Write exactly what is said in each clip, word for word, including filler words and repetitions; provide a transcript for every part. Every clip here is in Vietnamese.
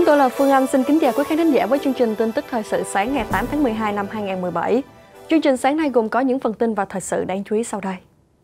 tôi là Phương Anh, xin kính chào quý khán thính giả với chương trình tin tức thời sự sáng ngày tám tháng mười hai năm hai nghìn không trăm mười bảy. Chương trình sáng nay gồm có những phần tin và thời sự đáng chú ý sau đây.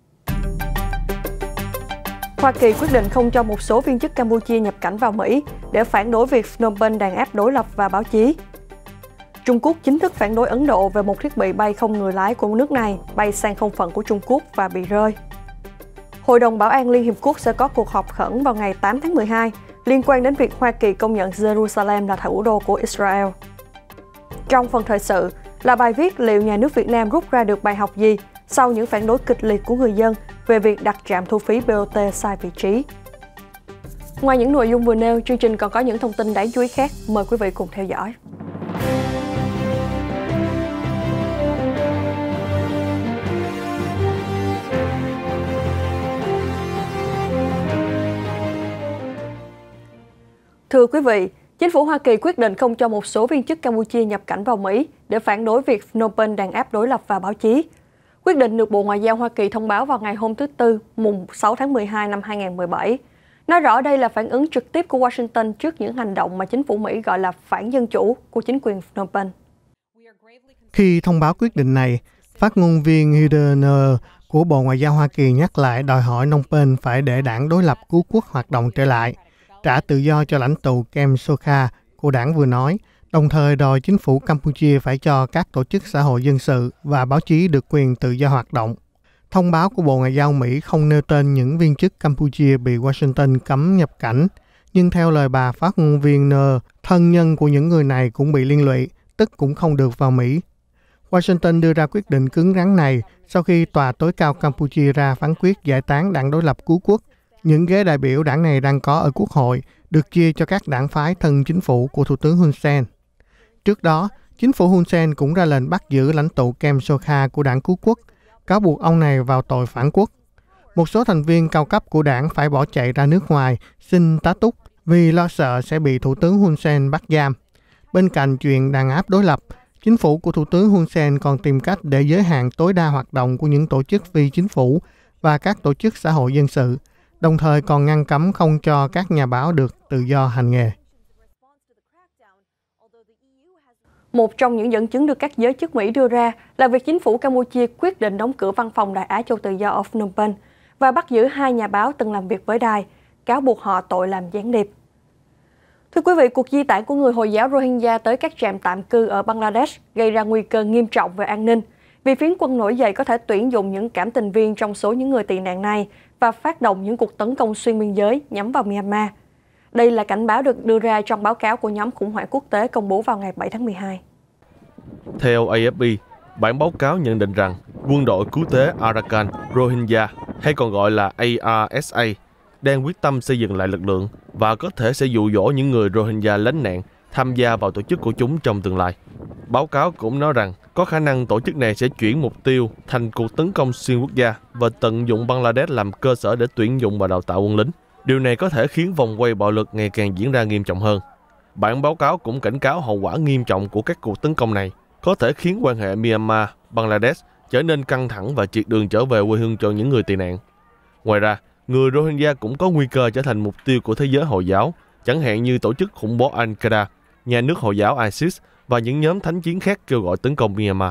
Hoa Kỳ quyết định không cho một số viên chức Campuchia nhập cảnh vào Mỹ để phản đối việc Phnom Penh đàn áp đối lập và báo chí. Trung Quốc chính thức phản đối Ấn Độ về một thiết bị bay không người lái của nước này bay sang không phận của Trung Quốc và bị rơi. Hội đồng Bảo an Liên Hiệp Quốc sẽ có cuộc họp khẩn vào ngày tám tháng mười hai liên quan đến việc Hoa Kỳ công nhận Jerusalem là thủ đô của Israel. Trong phần thời sự là bài viết liệu nhà nước Việt Nam rút ra được bài học gì sau những phản đối kịch liệt của người dân về việc đặt trạm thu phí bê o tê sai vị trí. Ngoài những nội dung vừa nêu, chương trình còn có những thông tin đáng chú ý khác. Mời quý vị cùng theo dõi. Thưa quý vị, chính phủ Hoa Kỳ quyết định không cho một số viên chức Campuchia nhập cảnh vào Mỹ để phản đối việc Phnom Penh đàn áp đối lập và báo chí. Quyết định được Bộ Ngoại giao Hoa Kỳ thông báo vào ngày hôm thứ Tư, mùng sáu tháng mười hai năm hai nghìn không trăm mười bảy. Nói rõ đây là phản ứng trực tiếp của Washington trước những hành động mà chính phủ Mỹ gọi là phản dân chủ của chính quyền Phnom Penh. Khi thông báo quyết định này, phát ngôn viên Heather Nauert của Bộ Ngoại giao Hoa Kỳ nhắc lại đòi hỏi Phnom Penh phải để đảng đối lập cứu quốc hoạt động trở lại, trả tự do cho lãnh tụ Kem Sokha của đảng vừa nói, đồng thời đòi chính phủ Campuchia phải cho các tổ chức xã hội dân sự và báo chí được quyền tự do hoạt động. Thông báo của Bộ Ngoại giao Mỹ không nêu tên những viên chức Campuchia bị Washington cấm nhập cảnh, nhưng theo lời bà phát ngôn viên Nauert, thân nhân của những người này cũng bị liên lụy, tức cũng không được vào Mỹ. Washington đưa ra quyết định cứng rắn này sau khi Tòa tối cao Campuchia ra phán quyết giải tán đảng đối lập cứu quốc. Những ghế đại biểu đảng này đang có ở Quốc hội được chia cho các đảng phái thân chính phủ của Thủ tướng Hun Sen. Trước đó, chính phủ Hun Sen cũng ra lệnh bắt giữ lãnh tụ Kem Sokha của đảng cứu quốc, cáo buộc ông này vào tội phản quốc. Một số thành viên cao cấp của đảng phải bỏ chạy ra nước ngoài xin tá túc vì lo sợ sẽ bị Thủ tướng Hun Sen bắt giam. Bên cạnh chuyện đàn áp đối lập, chính phủ của Thủ tướng Hun Sen còn tìm cách để giới hạn tối đa hoạt động của những tổ chức phi chính phủ và các tổ chức xã hội dân sự, đồng thời còn ngăn cấm không cho các nhà báo được tự do hành nghề. Một trong những dẫn chứng được các giới chức Mỹ đưa ra là việc chính phủ Campuchia quyết định đóng cửa văn phòng Đài Á Châu Tự Do ở Phnom Penh và bắt giữ hai nhà báo từng làm việc với đài, cáo buộc họ tội làm gián điệp. Thưa quý vị, cuộc di tản của người Hồi giáo Rohingya tới các trạm tạm cư ở Bangladesh gây ra nguy cơ nghiêm trọng về an ninh, vì phiến quân nổi dậy có thể tuyển dụng những cảm tình viên trong số những người tị nạn này và phát động những cuộc tấn công xuyên biên giới nhắm vào Myanmar. Đây là cảnh báo được đưa ra trong báo cáo của nhóm khủng hoảng quốc tế công bố vào ngày bảy tháng mười hai. Theo A F P, bản báo cáo nhận định rằng quân đội cứu tế Arakan Rohingya, hay còn gọi là A R S A, đang quyết tâm xây dựng lại lực lượng và có thể sẽ dụ dỗ những người Rohingya lánh nạn tham gia vào tổ chức của chúng trong tương lai. Báo cáo cũng nói rằng có khả năng tổ chức này sẽ chuyển mục tiêu thành cuộc tấn công xuyên quốc gia và tận dụng Bangladesh làm cơ sở để tuyển dụng và đào tạo quân lính. Điều này có thể khiến vòng quay bạo lực ngày càng diễn ra nghiêm trọng hơn. Bản báo cáo cũng cảnh cáo hậu quả nghiêm trọng của các cuộc tấn công này có thể khiến quan hệ Myanmar-Bangladesh trở nên căng thẳng và triệt đường trở về quê hương cho những người tị nạn. Ngoài ra, người Rohingya cũng có nguy cơ trở thành mục tiêu của thế giới Hồi giáo, chẳng hạn như tổ chức khủng bố Al-Qaeda, nhà nước Hồi giáo ISIS và những nhóm thánh chiến khác kêu gọi tấn công Myanmar.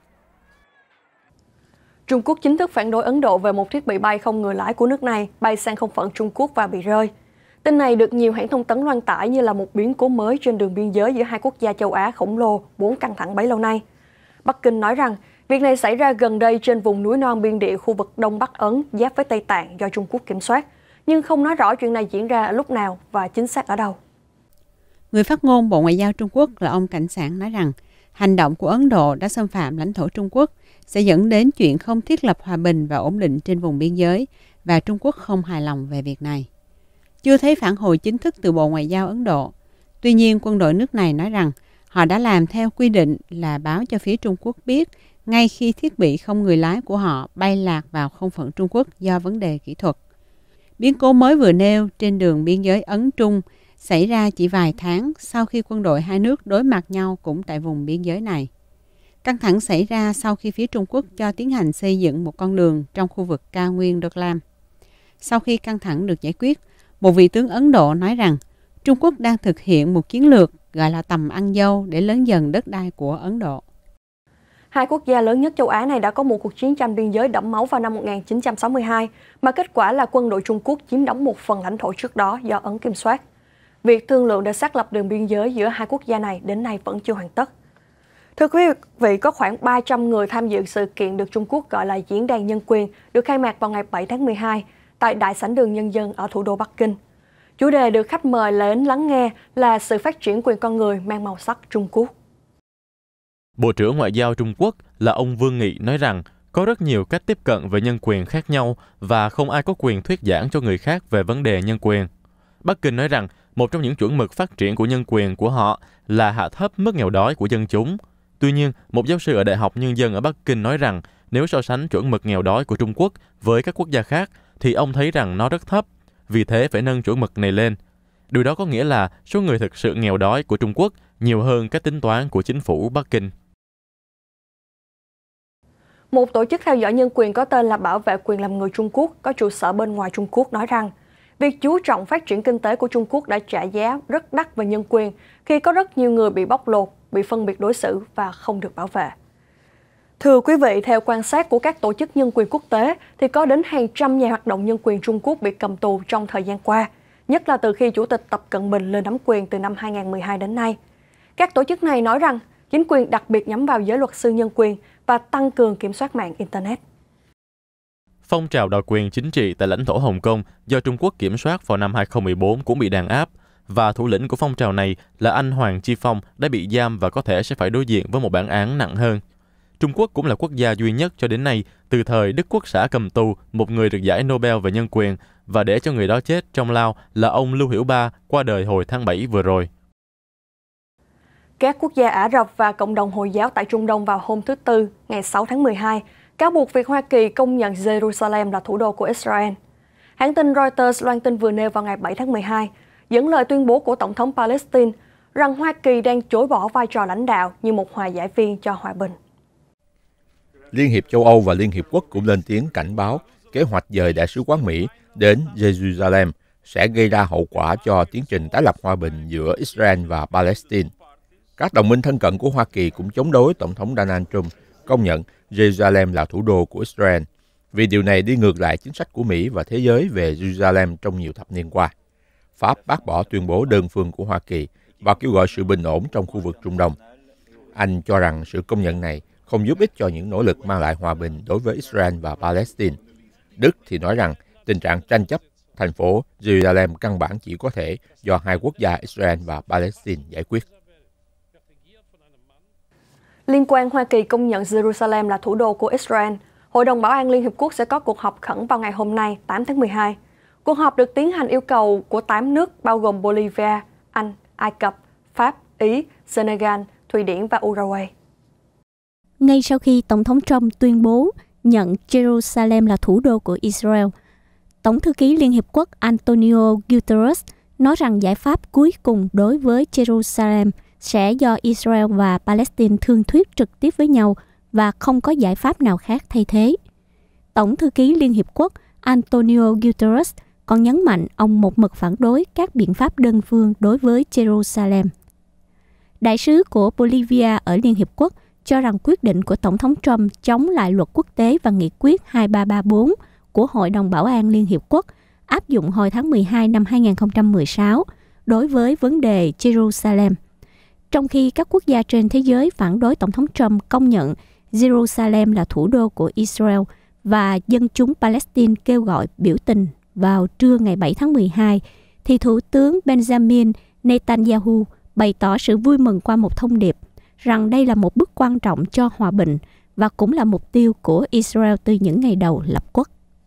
Trung Quốc chính thức phản đối Ấn Độ về một thiết bị bay không người lái của nước này bay sang không phận Trung Quốc và bị rơi. Tin này được nhiều hãng thông tấn loan tải như là một biến cố mới trên đường biên giới giữa hai quốc gia châu Á khổng lồ vốn căng thẳng bấy lâu nay. Bắc Kinh nói rằng việc này xảy ra gần đây trên vùng núi non biên địa khu vực Đông Bắc Ấn giáp với Tây Tạng do Trung Quốc kiểm soát, nhưng không nói rõ chuyện này diễn ra ở lúc nào và chính xác ở đâu. Người phát ngôn Bộ Ngoại giao Trung Quốc là ông Cảnh Sảng nói rằng hành động của Ấn Độ đã xâm phạm lãnh thổ Trung Quốc sẽ dẫn đến chuyện không thiết lập hòa bình và ổn định trên vùng biên giới và Trung Quốc không hài lòng về việc này. Chưa thấy phản hồi chính thức từ Bộ Ngoại giao Ấn Độ. Tuy nhiên, quân đội nước này nói rằng họ đã làm theo quy định là báo cho phía Trung Quốc biết ngay khi thiết bị không người lái của họ bay lạc vào không phận Trung Quốc do vấn đề kỹ thuật. Biến cố mới vừa nêu trên đường biên giới Ấn-Trung xảy ra chỉ vài tháng sau khi quân đội hai nước đối mặt nhau cũng tại vùng biên giới này. Căng thẳng xảy ra sau khi phía Trung Quốc cho tiến hành xây dựng một con đường trong khu vực cao nguyên Doklam. Sau khi căng thẳng được giải quyết, một vị tướng Ấn Độ nói rằng Trung Quốc đang thực hiện một chiến lược gọi là tầm ăn dâu để lớn dần đất đai của Ấn Độ. Hai quốc gia lớn nhất châu Á này đã có một cuộc chiến tranh biên giới đẫm máu vào năm một nghìn chín trăm sáu mươi hai, mà kết quả là quân đội Trung Quốc chiếm đóng một phần lãnh thổ trước đó do Ấn kiểm soát. Việc thương lượng để xác lập đường biên giới giữa hai quốc gia này đến nay vẫn chưa hoàn tất. Thưa quý vị, có khoảng ba trăm người tham dự sự kiện được Trung Quốc gọi là Diễn đàn Nhân quyền, được khai mạc vào ngày bảy tháng mười hai tại Đại sảnh đường Nhân dân ở thủ đô Bắc Kinh. Chủ đề được khách mời đến lắng nghe là sự phát triển quyền con người mang màu sắc Trung Quốc. Bộ trưởng Ngoại giao Trung Quốc là ông Vương Nghị nói rằng có rất nhiều cách tiếp cận về nhân quyền khác nhau và không ai có quyền thuyết giảng cho người khác về vấn đề nhân quyền. Bắc Kinh nói rằng một trong những chuẩn mực phát triển của nhân quyền của họ là hạ thấp mức nghèo đói của dân chúng. Tuy nhiên, một giáo sư ở Đại học Nhân dân ở Bắc Kinh nói rằng nếu so sánh chuẩn mực nghèo đói của Trung Quốc với các quốc gia khác thì ông thấy rằng nó rất thấp, vì thế phải nâng chuẩn mực này lên. Điều đó có nghĩa là số người thực sự nghèo đói của Trung Quốc nhiều hơn các tính toán của chính phủ Bắc Kinh. Một tổ chức theo dõi nhân quyền có tên là Bảo vệ quyền làm người Trung Quốc có trụ sở bên ngoài Trung Quốc nói rằng việc chú trọng phát triển kinh tế của Trung Quốc đã trả giá rất đắt về nhân quyền khi có rất nhiều người bị bóc lột, bị phân biệt đối xử và không được bảo vệ. Thưa quý vị, theo quan sát của các tổ chức nhân quyền quốc tế thì có đến hàng trăm nhà hoạt động nhân quyền Trung Quốc bị cầm tù trong thời gian qua, nhất là từ khi Chủ tịch Tập Cận Bình lên nắm quyền từ năm hai nghìn không trăm mười hai đến nay. Các tổ chức này nói rằng chính quyền đặc biệt nhắm vào giới luật sư nhân quyền và tăng cường kiểm soát mạng Internet. Phong trào đòi quyền chính trị tại lãnh thổ Hồng Kông do Trung Quốc kiểm soát vào năm hai nghìn không trăm mười bốn cũng bị đàn áp, và thủ lĩnh của phong trào này là anh Hoàng Chi Phong đã bị giam và có thể sẽ phải đối diện với một bản án nặng hơn. Trung Quốc cũng là quốc gia duy nhất cho đến nay từ thời Đức Quốc xã cầm tù một người được giải Nobel về nhân quyền và để cho người đó chết trong lao là ông Lưu Hiểu Ba, qua đời hồi tháng bảy vừa rồi. Các quốc gia Ả Rập và cộng đồng Hồi giáo tại Trung Đông vào hôm thứ Tư, ngày sáu tháng mười hai, cáo buộc việc Hoa Kỳ công nhận Jerusalem là thủ đô của Israel. Hãng tin Reuters loan tin vừa nêu vào ngày bảy tháng mười hai, dẫn lời tuyên bố của Tổng thống Palestine rằng Hoa Kỳ đang chối bỏ vai trò lãnh đạo như một hòa giải viên cho hòa bình. Liên hiệp châu Âu và Liên hiệp quốc cũng lên tiếng cảnh báo kế hoạch dời đại sứ quán Mỹ đến Jerusalem sẽ gây ra hậu quả cho tiến trình tái lập hòa bình giữa Israel và Palestine. Các đồng minh thân cận của Hoa Kỳ cũng chống đối Tổng thống Donald Trump công nhận Jerusalem là thủ đô của Israel, vì điều này đi ngược lại chính sách của Mỹ và thế giới về Jerusalem trong nhiều thập niên qua. Pháp bác bỏ tuyên bố đơn phương của Hoa Kỳ và kêu gọi sự bình ổn trong khu vực Trung Đông. Anh cho rằng sự công nhận này không giúp ích cho những nỗ lực mang lại hòa bình đối với Israel và Palestine. Đức thì nói rằng tình trạng tranh chấp thành phố Jerusalem căn bản chỉ có thể do hai quốc gia Israel và Palestine giải quyết. Liên quan Hoa Kỳ công nhận Jerusalem là thủ đô của Israel, Hội đồng Bảo an Liên Hiệp Quốc sẽ có cuộc họp khẩn vào ngày hôm nay, tám tháng mười hai. Cuộc họp được tiến hành yêu cầu của tám nước bao gồm Bolivia, Anh, Ai Cập, Pháp, Ý, Senegal, Thụy Điển và Uruguay. Ngay sau khi Tổng thống Trump tuyên bố nhận Jerusalem là thủ đô của Israel, Tổng thư ký Liên Hiệp Quốc Antonio Guterres nói rằng giải pháp cuối cùng đối với Jerusalem sẽ do Israel và Palestine thương thuyết trực tiếp với nhau và không có giải pháp nào khác thay thế. Tổng thư ký Liên Hiệp Quốc Antonio Guterres còn nhấn mạnh ông một mực phản đối các biện pháp đơn phương đối với Jerusalem. Đại sứ của Bolivia ở Liên Hiệp Quốc cho rằng quyết định của Tổng thống Trump chống lại luật quốc tế và nghị quyết hai ba ba bốn của Hội đồng Bảo an Liên Hiệp Quốc áp dụng hồi tháng mười hai năm hai nghìn không trăm mười sáu đối với vấn đề Jerusalem. Trong khi các quốc gia trên thế giới phản đối Tổng thống Trump công nhận Jerusalem là thủ đô của Israel và dân chúng Palestine kêu gọi biểu tình vào trưa ngày bảy tháng mười hai, thì Thủ tướng Benjamin Netanyahu bày tỏ sự vui mừng qua một thông điệp rằng đây là một bước quan trọng cho hòa bình và cũng là mục tiêu của Israel từ những ngày đầu lập quốc.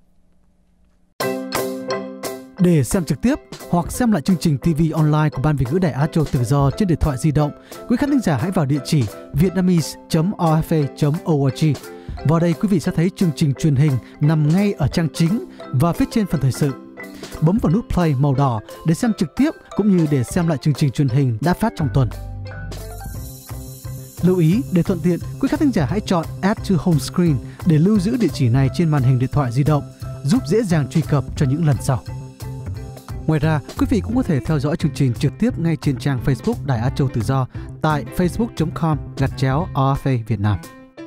Để xem trực tiếp hoặc xem lại chương trình ti vi online của Ban Việt ngữ Đài Á Châu Tự Do trên điện thoại di động, quý khán thính giả hãy vào địa chỉ vietnamese chấm rờ ép a chấm org. Vào đây quý vị sẽ thấy chương trình truyền hình nằm ngay ở trang chính và phía trên phần thời sự. Bấm vào nút play màu đỏ để xem trực tiếp cũng như để xem lại chương trình truyền hình đã phát trong tuần. Lưu ý, để thuận tiện, quý khán thính giả hãy chọn Add to Home Screen để lưu giữ địa chỉ này trên màn hình điện thoại di động, giúp dễ dàng truy cập cho những lần sau. Ngoài ra, quý vị cũng có thể theo dõi chương trình trực tiếp ngay trên trang Facebook Đài Á Châu Tự Do tại facebook chấm com gạch chéo rờ ép a Việt Nam.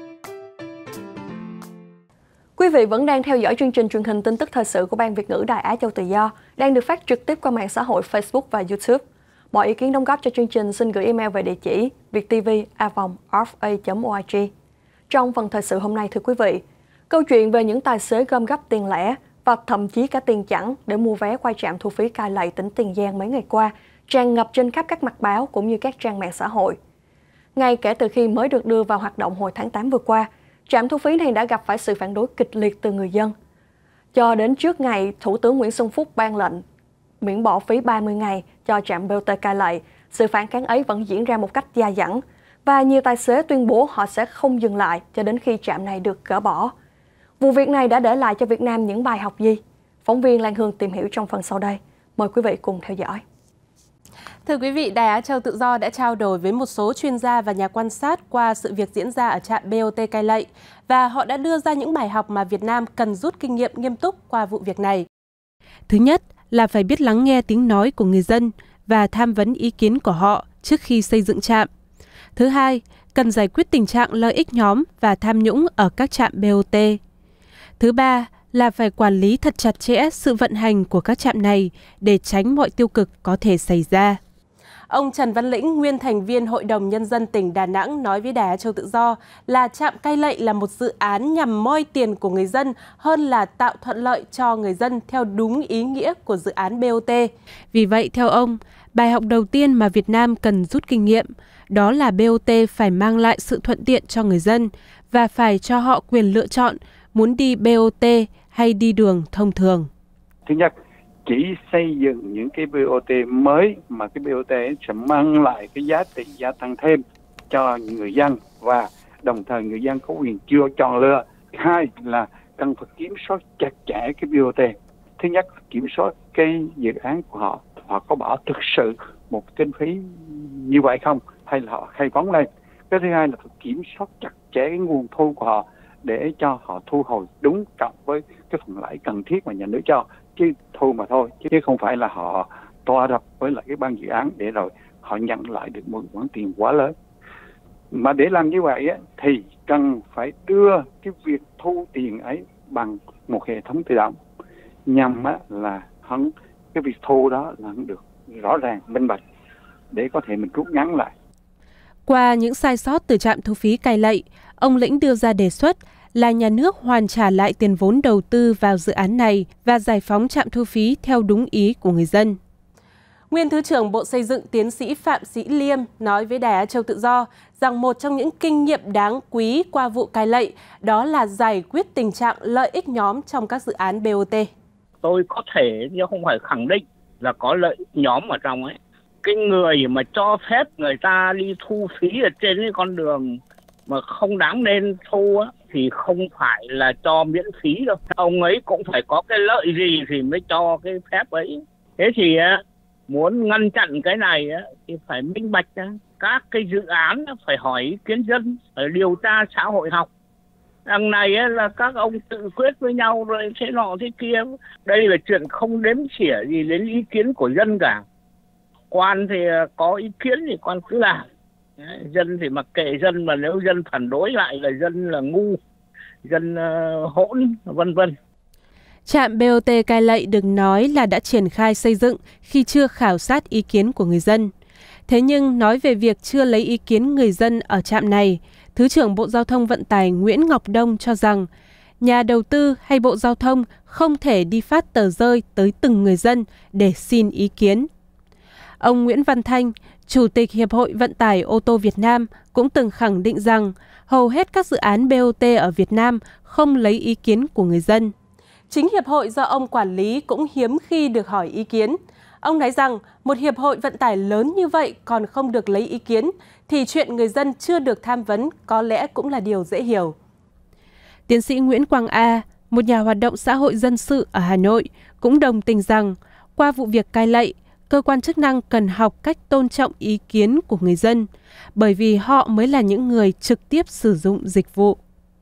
Quý vị vẫn đang theo dõi chương trình truyền hình tin tức thời sự của Ban Việt ngữ Đài Á Châu Tự Do, đang được phát trực tiếp qua mạng xã hội Facebook và YouTube. Mọi ý kiến đóng góp cho chương trình xin gửi email về địa chỉ viettv a còng r f a chấm org. Trong phần thời sự hôm nay, thưa quý vị, câu chuyện về những tài xế gom góp tiền lẻ và thậm chí cả tiền chẵn để mua vé qua trạm thu phí Cai Lậy, tỉnh Tiền Giang mấy ngày qua tràn ngập trên khắp các mặt báo cũng như các trang mạng xã hội. Ngay kể từ khi mới được đưa vào hoạt động hồi tháng tám vừa qua, trạm thu phí này đã gặp phải sự phản đối kịch liệt từ người dân. Cho đến trước ngày Thủ tướng Nguyễn Xuân Phúc ban lệnh miễn bỏ phí ba mươi ngày cho trạm bê o tê Cai Lậy, sự phản kháng ấy vẫn diễn ra một cách dai dẳng và nhiều tài xế tuyên bố họ sẽ không dừng lại cho đến khi trạm này được gỡ bỏ. Vụ việc này đã để lại cho Việt Nam những bài học gì? Phóng viên Lan Hương tìm hiểu trong phần sau đây. Mời quý vị cùng theo dõi. Thưa quý vị, Đài Á Châu Tự Do đã trao đổi với một số chuyên gia và nhà quan sát qua sự việc diễn ra ở trạm bê o tê Cai Lậy và họ đã đưa ra những bài học mà Việt Nam cần rút kinh nghiệm nghiêm túc qua vụ việc này. Thứ nhất là phải biết lắng nghe tiếng nói của người dân và tham vấn ý kiến của họ trước khi xây dựng trạm. Thứ hai, cần giải quyết tình trạng lợi ích nhóm và tham nhũng ở các trạm bê o tê. Thứ ba là phải quản lý thật chặt chẽ sự vận hành của các trạm này để tránh mọi tiêu cực có thể xảy ra. Ông Trần Văn Lĩnh, nguyên thành viên Hội đồng Nhân dân tỉnh Đà Nẵng nói với Đài Á Châu Tự Do là trạm Cai Lậy là một dự án nhằm moi tiền của người dân hơn là tạo thuận lợi cho người dân theo đúng ý nghĩa của dự án bê o tê. Vì vậy, theo ông, bài học đầu tiên mà Việt Nam cần rút kinh nghiệm đó là bê o tê phải mang lại sự thuận tiện cho người dân và phải cho họ quyền lựa chọn muốn đi bê o tê hay đi đường thông thường. Thứ nhất, chỉ xây dựng những cái bê o tê mới mà cái bê o tê sẽ mang lại cái giá trị gia tăng thêm cho người dân và đồng thời người dân có quyền chưa chọn lựa. Hai là cần phải kiểm soát chặt chẽ cái bê o tê. Thứ nhất là kiểm soát cái dự án của họ, họ có bỏ thực sự một kinh phí như vậy không hay là họ khai phóng lên. Cái thứ hai là phải kiểm soát chặt chẽ cái nguồn thu của họ để cho họ thu hồi đúng cộng với cái phần lãi cần thiết mà nhà nước cho, chứ thu mà thôi, chứ không phải là họ toa đập với lại cái ban dự án để rồi họ nhận lại được một khoản tiền quá lớn. Mà để làm như vậy á, thì cần phải đưa cái việc thu tiền ấy bằng một hệ thống tự động nhằm á, là hắn cái việc thu đó là được rõ ràng, minh bạch để có thể mình rút ngắn lại. Qua những sai sót từ trạm thu phí Cai Lậy, ông Lĩnh đưa ra đề xuất là nhà nước hoàn trả lại tiền vốn đầu tư vào dự án này và giải phóng trạm thu phí theo đúng ý của người dân. Nguyên Thứ trưởng Bộ Xây dựng tiến sĩ Phạm Sĩ Liêm nói với Đài Á Châu Tự Do rằng một trong những kinh nghiệm đáng quý qua vụ Cai Lậy đó là giải quyết tình trạng lợi ích nhóm trong các dự án bê o tê. Tôi có thể nhưng không phải khẳng định là có lợi ích nhóm ở trong ấy. Cái người mà cho phép người ta đi thu phí ở trên cái con đường mà không đáng nên thu á, thì không phải là cho miễn phí đâu. Ông ấy cũng phải có cái lợi gì thì mới cho cái phép ấy. Thế thì á, muốn ngăn chặn cái này á, thì phải minh bạch á. Các cái dự án á, phải hỏi ý kiến dân, phải điều tra xã hội học. Đằng này á, là các ông tự quyết với nhau rồi thế nọ thế kia. Đây là chuyện không đếm xỉa gì đến ý kiến của dân cả. Quan thì có ý kiến thì quan cứ làm. Dân thì mặc kệ dân, mà nếu dân phản đối lại là dân là ngu, dân uh, hỗn, vân vân. Trạm bê o tê Cai Lậy được nói là đã triển khai xây dựng khi chưa khảo sát ý kiến của người dân. Thế nhưng nói về việc chưa lấy ý kiến người dân ở trạm này, Thứ trưởng Bộ Giao thông Vận tải Nguyễn Ngọc Đông cho rằng nhà đầu tư hay Bộ Giao thông không thể đi phát tờ rơi tới từng người dân để xin ý kiến. Ông Nguyễn Văn Thanh, Chủ tịch Hiệp hội Vận tải ô tô Việt Nam cũng từng khẳng định rằng hầu hết các dự án bê o tê ở Việt Nam không lấy ý kiến của người dân. Chính hiệp hội do ông quản lý cũng hiếm khi được hỏi ý kiến. Ông nói rằng một hiệp hội vận tải lớn như vậy còn không được lấy ý kiến thì chuyện người dân chưa được tham vấn có lẽ cũng là điều dễ hiểu. Tiến sĩ Nguyễn Quang A, một nhà hoạt động xã hội dân sự ở Hà Nội, cũng đồng tình rằng qua vụ việc Cai Lậy, cơ quan chức năng cần học cách tôn trọng ý kiến của người dân, bởi vì họ mới là những người trực tiếp sử dụng dịch vụ.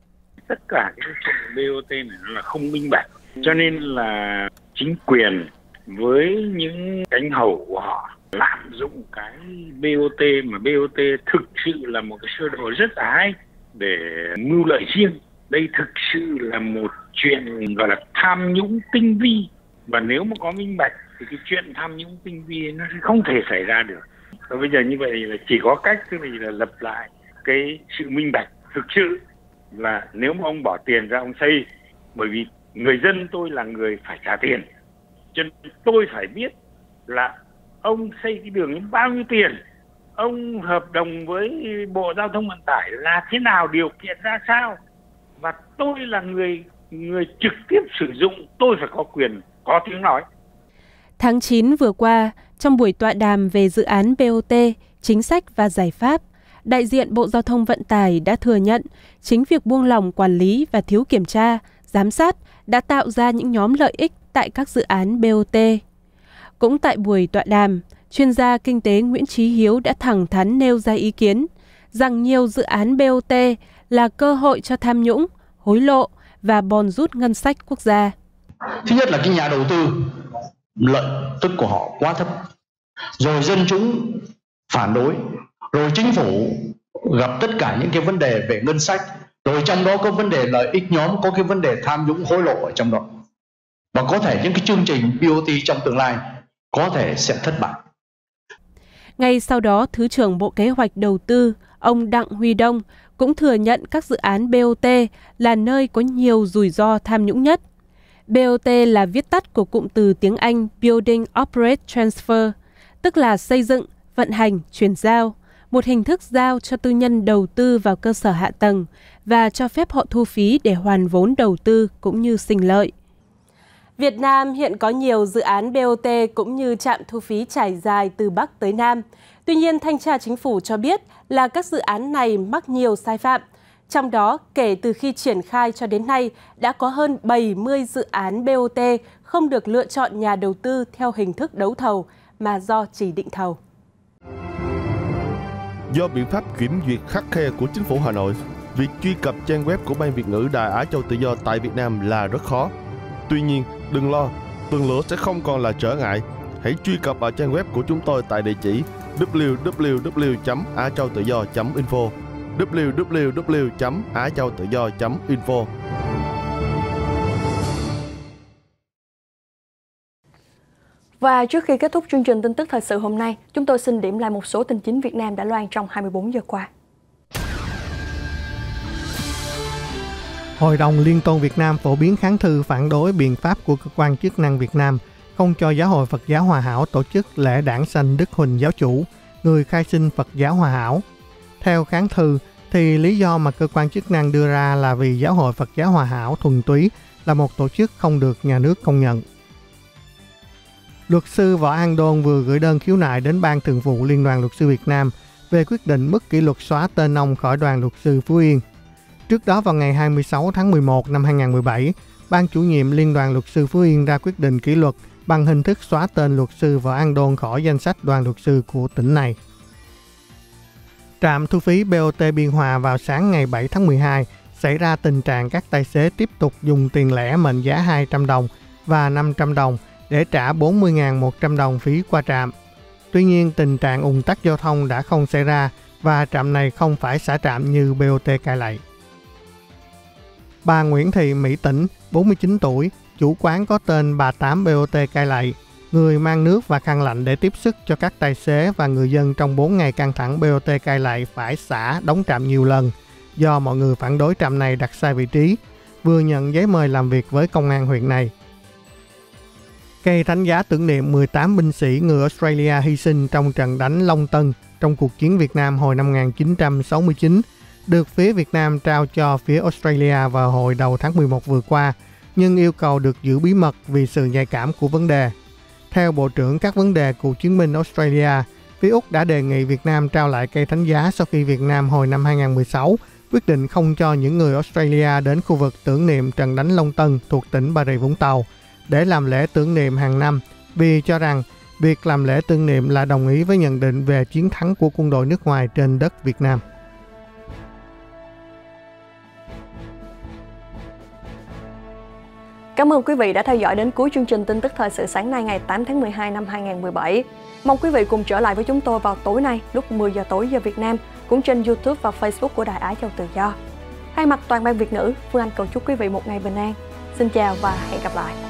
Tất cả cái chuyện bê o tê này là không minh bạch, cho nên là chính quyền với những cánh hầu của họ lạm dụng cái bê o tê, mà bê o tê thực sự là một cái sơ đồ rất là hay để mưu lợi riêng. Đây thực sự là một chuyện gọi là tham nhũng tinh vi, và nếu mà có minh bạch thì cái chuyện tham nhũng tinh vi nó sẽ không thể xảy ra được. Và bây giờ như vậy là chỉ có cách tức là lập lại cái sự minh bạch thực sự, là nếu mà ông bỏ tiền ra ông xây, bởi vì người dân tôi là người phải trả tiền, cho nên tôi phải biết là ông xây cái đường đến bao nhiêu tiền, ông hợp đồng với Bộ Giao thông Vận tải là thế nào, điều kiện ra sao, và tôi là người người trực tiếp sử dụng, tôi phải có quyền có tiếng nói. Tháng chín vừa qua, trong buổi tọa đàm về dự án bê o tê, chính sách và giải pháp, đại diện Bộ Giao thông Vận tải đã thừa nhận chính việc buông lỏng quản lý và thiếu kiểm tra, giám sát đã tạo ra những nhóm lợi ích tại các dự án bê o tê. Cũng tại buổi tọa đàm, chuyên gia kinh tế Nguyễn Chí Hiếu đã thẳng thắn nêu ra ý kiến rằng nhiều dự án bê o tê là cơ hội cho tham nhũng, hối lộ và bòn rút ngân sách quốc gia. Thứ nhất là cái nhà đầu tư lợi tức của họ quá thấp, rồi dân chúng phản đối, rồi chính phủ gặp tất cả những cái vấn đề về ngân sách, rồi trong đó có vấn đề lợi ích nhóm, có cái vấn đề tham nhũng hối lộ ở trong đó, và có thể những cái chương trình bê o tê trong tương lai có thể sẽ thất bại. Ngay sau đó, Thứ trưởng Bộ Kế hoạch Đầu tư, ông Đặng Huy Đông cũng thừa nhận các dự án bê o tê là nơi có nhiều rủi ro tham nhũng nhất. bê o tê là viết tắt của cụm từ tiếng Anh Building, Operate, Transfer, tức là xây dựng, vận hành, chuyển giao, một hình thức giao cho tư nhân đầu tư vào cơ sở hạ tầng và cho phép họ thu phí để hoàn vốn đầu tư cũng như sinh lợi. Việt Nam hiện có nhiều dự án bê o tê cũng như trạm thu phí trải dài từ Bắc tới Nam. Tuy nhiên, Thanh tra Chính phủ cho biết là các dự án này mắc nhiều sai phạm. Trong đó, kể từ khi triển khai cho đến nay, đã có hơn bảy mươi dự án bê o tê không được lựa chọn nhà đầu tư theo hình thức đấu thầu, mà do chỉ định thầu. Do biện pháp kiểm duyệt khắt khe của chính phủ Hà Nội, việc truy cập trang web của Ban Việt ngữ Đài Á Châu Tự Do tại Việt Nam là rất khó. Tuy nhiên, đừng lo, tường lửa sẽ không còn là trở ngại. Hãy truy cập vào trang web của chúng tôi tại địa chỉ w w w chấm a châu tự do chấm info w w w chấm a châu tự do chấm info. Và trước khi kết thúc chương trình tin tức thời sự hôm nay, chúng tôi xin điểm lại một số tin chính Việt Nam đã loan trong hai mươi bốn giờ qua. Hội đồng Liên tôn Việt Nam phổ biến kháng thư phản đối biện pháp của cơ quan chức năng Việt Nam không cho Giáo hội Phật giáo Hòa Hảo tổ chức lễ đản sanh Đức Huỳnh Giáo chủ, người khai sinh Phật giáo Hòa Hảo. Theo kháng thư, thì lý do mà cơ quan chức năng đưa ra là vì Giáo hội Phật giáo Hòa Hảo thuần túy là một tổ chức không được nhà nước công nhận. Luật sư Võ An Đôn vừa gửi đơn khiếu nại đến Ban Thường vụ Liên đoàn Luật sư Việt Nam về quyết định mức kỷ luật xóa tên ông khỏi đoàn luật sư Phú Yên. Trước đó vào ngày hai mươi sáu tháng mười một năm hai nghìn không trăm mười bảy, Ban chủ nhiệm Liên đoàn Luật sư Phú Yên ra quyết định kỷ luật bằng hình thức xóa tên luật sư Võ An Đôn khỏi danh sách đoàn luật sư của tỉnh này. Trạm thu phí bê o tê Biên Hòa vào sáng ngày bảy tháng mười hai xảy ra tình trạng các tài xế tiếp tục dùng tiền lẻ mệnh giá hai trăm đồng và năm trăm đồng để trả bốn mươi nghìn một trăm đồng phí qua trạm. Tuy nhiên, tình trạng ùn tắc giao thông đã không xảy ra và trạm này không phải xả trạm như bê o tê Cai Lậy. Bà Nguyễn Thị Mỹ Tĩnh, bốn mươi chín tuổi, chủ quán có tên bà Tám bê o tê Cai Lậy, người mang nước và khăn lạnh để tiếp sức cho các tài xế và người dân trong bốn ngày căng thẳng bê o tê Cai Lậy phải xả đóng trạm nhiều lần do mọi người phản đối trạm này đặt sai vị trí, vừa nhận giấy mời làm việc với công an huyện này. Cây thánh giá tưởng niệm mười tám binh sĩ người Australia hy sinh trong trận đánh Long Tân trong cuộc chiến Việt Nam hồi năm một nghìn chín trăm sáu mươi chín, được phía Việt Nam trao cho phía Australia vào hồi đầu tháng mười một vừa qua, nhưng yêu cầu được giữ bí mật vì sự nhạy cảm của vấn đề. Theo Bộ trưởng các vấn đề cựu chiến binh Australia, phía Úc đã đề nghị Việt Nam trao lại cây thánh giá sau khi Việt Nam hồi năm hai nghìn không trăm mười sáu quyết định không cho những người Australia đến khu vực tưởng niệm trận đánh Long Tân thuộc tỉnh Bà Rịa Vũng Tàu để làm lễ tưởng niệm hàng năm, vì cho rằng việc làm lễ tưởng niệm là đồng ý với nhận định về chiến thắng của quân đội nước ngoài trên đất Việt Nam. Cảm ơn quý vị đã theo dõi đến cuối chương trình tin tức thời sự sáng nay ngày tám tháng mười hai năm hai nghìn không trăm mười bảy. Mong quý vị cùng trở lại với chúng tôi vào tối nay lúc mười giờ tối giờ Việt Nam, cũng trên YouTube và Facebook của Đài Á Châu Tự Do. Thay mặt toàn ban Việt ngữ, Phương Anh cầu chúc quý vị một ngày bình an. Xin chào và hẹn gặp lại.